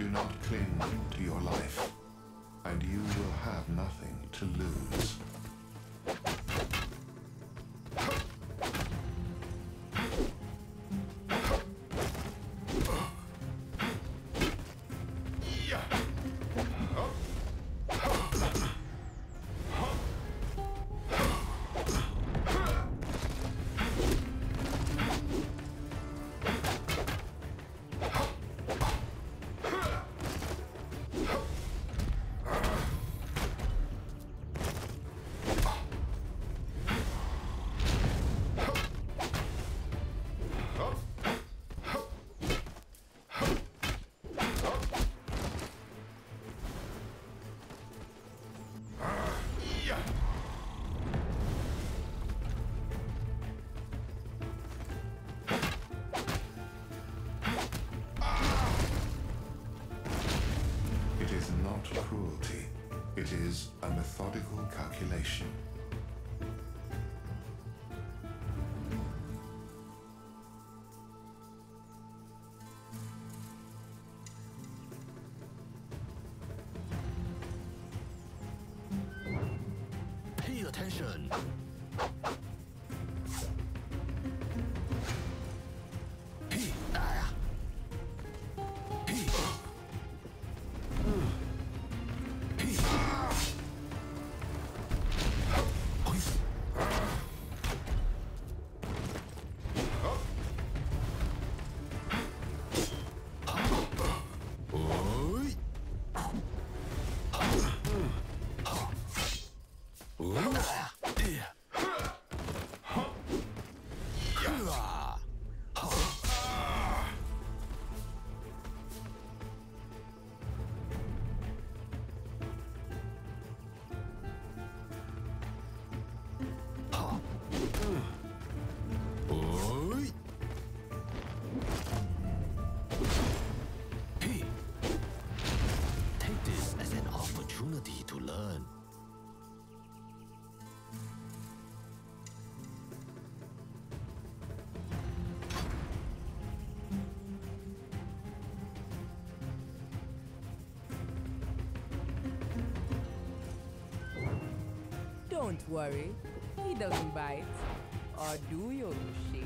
not cling to your life, and you will have nothing to lose. It is not cruelty. It is a methodical calculation. Pay attention. Take this as an opportunity to learn. Don't worry, he doesn't bite. Or do you, Lucy?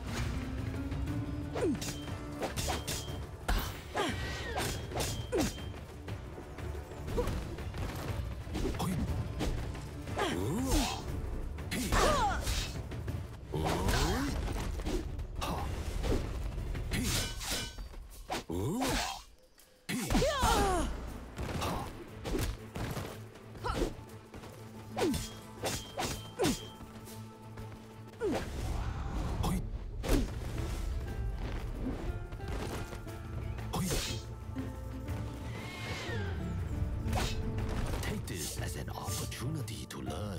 Take this as an opportunity to learn.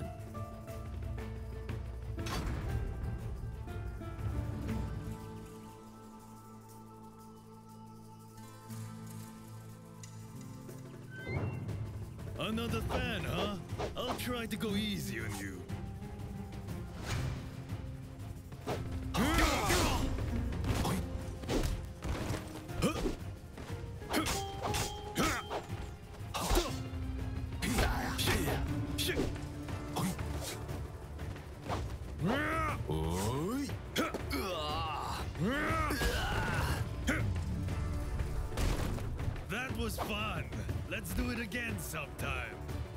Another fan, huh? I'll try to go easy on you. That was fun. Let's do it again sometime.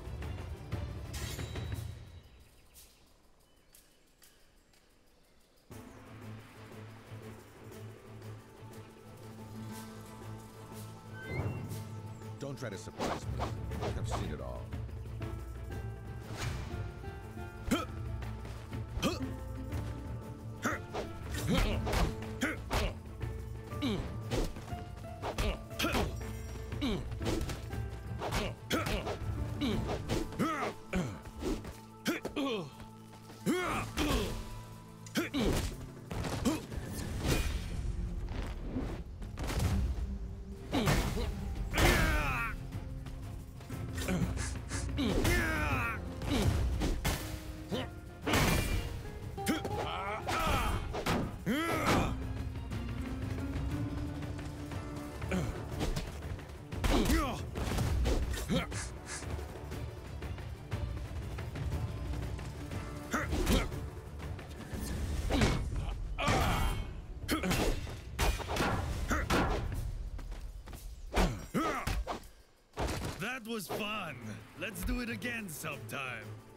Don't try to surprise me. I've seen it all. That was fun. Let's do it again sometime.